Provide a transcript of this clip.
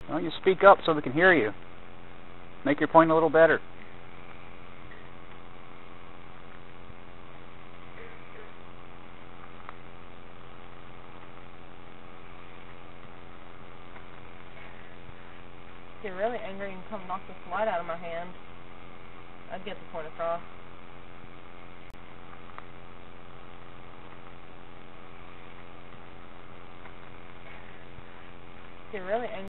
Well, you speak up so we can hear you. Make your point a little better. If you're really angry and come knock this light out of my hand, I'd get the point across. If you're really angry